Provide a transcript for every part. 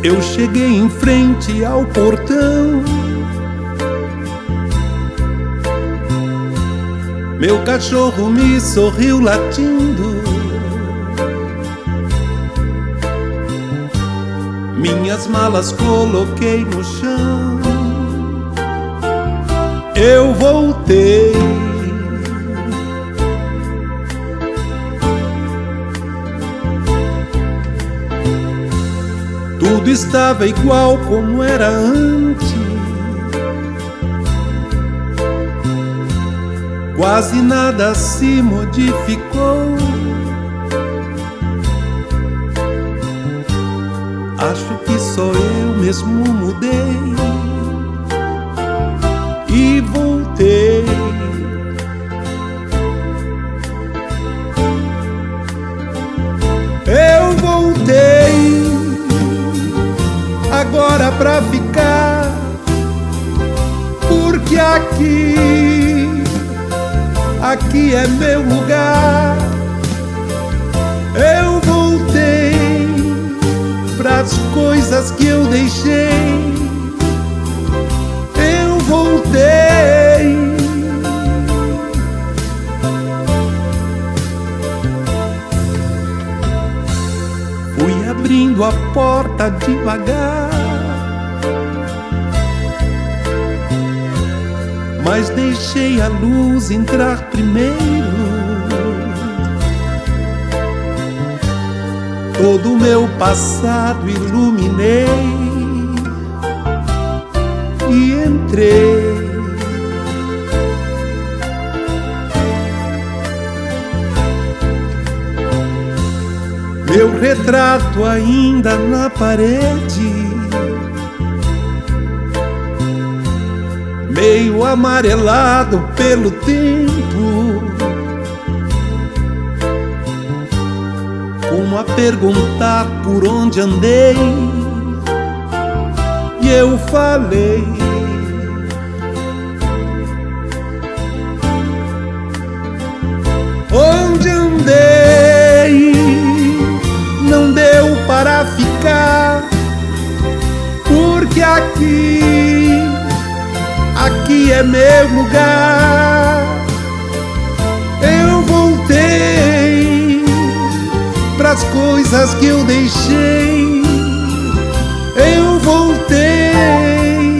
Eu cheguei em frente ao portão. Meu cachorro me sorriu latindo. Minhas malas coloquei no chão. Eu voltei. Tudo estava igual como era antes. Quase nada se modificou. Acho que só eu mesmo mudei e voltei. Eu voltei agora pra ficar, porque aqui é meu lugar. Eu voltei pras coisas que eu deixei. Eu voltei. Fui abrindo a porta devagar, mas deixei a luz entrar primeiro. Todo o meu passado iluminei e entrei. Meu retrato ainda na parede, meio amarelado pelo tempo, como a perguntar por onde andei. E eu falei: onde andei? Não deu para ficar, porque aqui é meu lugar. Eu voltei pras coisas que eu deixei. Eu voltei.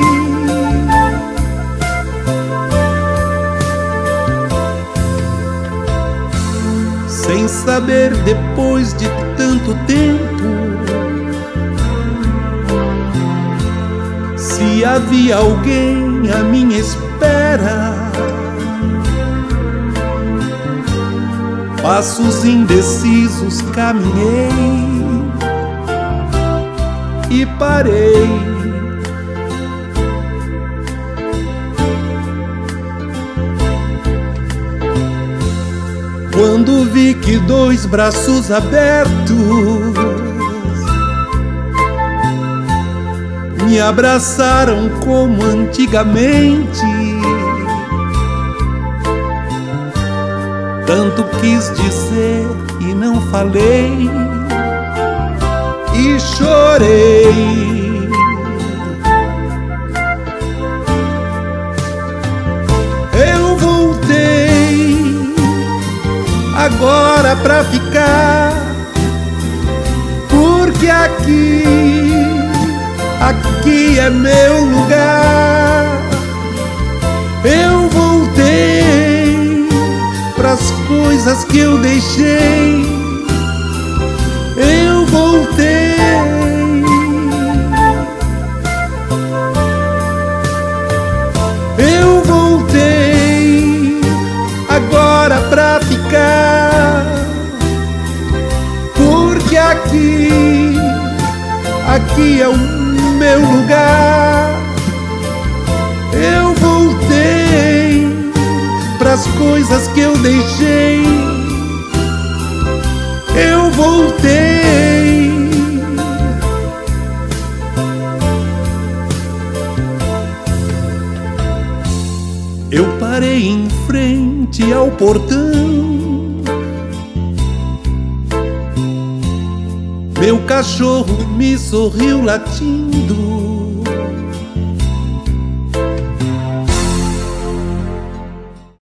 Sem saber, depois de tanto tempo, se havia alguém à minha espera. Passos indecisos caminhei e parei. Quando vi que dois braços abertos me abraçaram como antigamente, tanto quis dizer e não falei, e chorei. Eu voltei agora pra ficar, porque aqui é meu lugar. Eu voltei pras coisas que eu deixei. Eu voltei. Eu voltei agora pra ficar, porque aqui é o meu lugar. Eu voltei pras coisas que eu deixei. Eu voltei. Eu parei em frente ao portão. Meu cachorro me sorriu latindo,